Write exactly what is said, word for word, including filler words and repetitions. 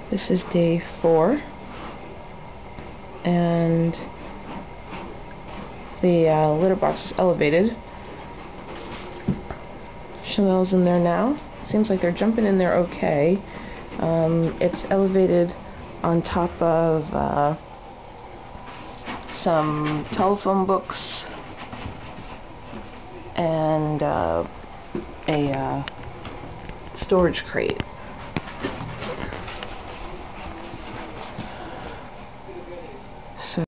This is day four, and the uh, litter box is elevated. Chanel's in there now. Seems like they're jumping in there okay. Um, it's elevated on top of uh, some telephone books and uh, a uh, storage crate.